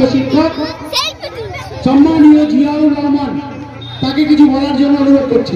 শিক্ষক সম্মানীয় জিয়াউর রহমান তাকে কিছু বলার জন্য অনুরোধ করছি।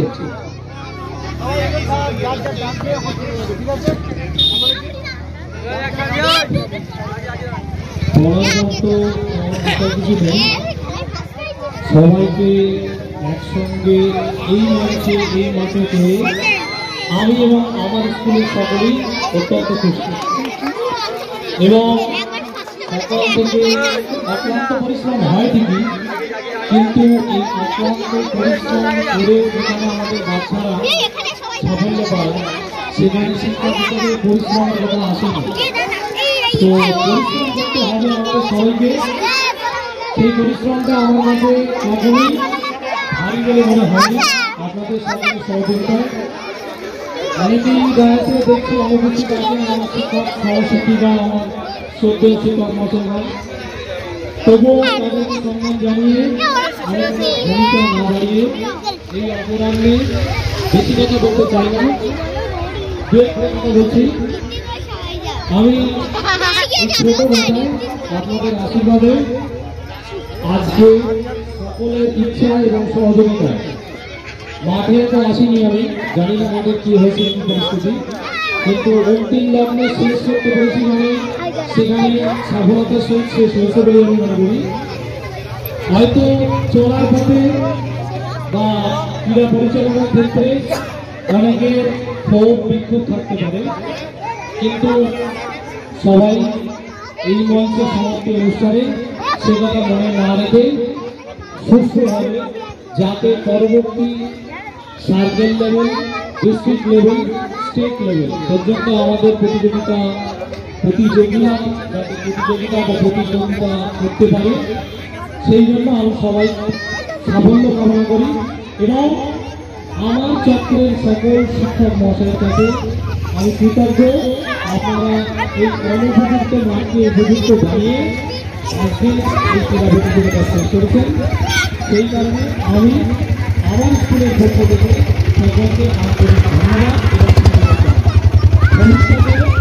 সবাইকে একসঙ্গে এই মঞ্চে এই মাঠে পেয়ে আমি এবং আমার স্কুলের সকলেই অত্যন্ত খুশি এবং সকাল থেকে অক্লান্ত পরিশ্রম হয় ঠিকই, কিন্তু এই অক্লান্ত পরিশ্রম করে যেখানে আমাদের বাচ্চারা সাফল্য পায় সেখানে শিক্ষক হিসেবে পরিশ্রমের কথা আসেনি। তো পরিশ্রম করতে হবে আমাদের সবাইকে। সেই পরিশ্রমটা আমার কাছে কখনোই ভারী বলে মনে হয়নি আপনাদের সকলের সহযোগিতায়। অনেকেই গায়েছে দেখছি অনুভূতি পাচ্ছেন আমার শিক্ষক সহশিক্ষিকা আমার শ্রদ্ধেয় শিক্ষক মশাইরা, তবুও তাদেরকে সম্মান জানিয়ে ভূমিকা না দাঁড়িয়ে এই অপরাহ্নে বেশি কথা বলতে চাই না, দু একটা কথা বলছি। আমি ছোট ভাষায় আপনাদের আশীর্বাদে আজকে সকলের ইচ্ছা এবং সহযোগিতায় মাঠে তো আসিনি, আমি জানি না মাঠে কি হয়েছে কি পরিস্থিতি, কিন্তু অন্তিম লগ্নে শেষ করতে পেরেছি মানে সেখানে সফলতার সহিত শেষ হয়েছে বলে আমি মনে করি। হয়তো চলার পথে বা ক্রীড়া পরিচালনার ক্ষেত্রে অনেকের ক্ষোভ বিক্ষোভ থাকতে পারে, কিন্তু সবাই এই মঞ্চে সমাপ্তি অনুষ্ঠানে সে কথা মনে না রেখে সুস্থভাবে যাতে পরবর্তী circle level, district level, state level পর্যন্ত আমাদের প্রতিযোগিতা করতে পারে, সেই জন্য আমি সবাই সাফল্য কামনা করি এবং আমার চক্রের সকল শিক্ষক মহাশয়ের কাছে আমি কৃতজ্ঞ। আপনারা এই অনুপযুক্ত মাঠকে উপযুক্ত বানিয়ে আজকে এই ক্রীড়া প্রতিযোগিতা শেষ করেছেন। সেই কারণে আমি আমার স্কুলের পক্ষ থেকে সকলকে আন্তরিক ধন্যবাদ এবং ভবিষ্যতে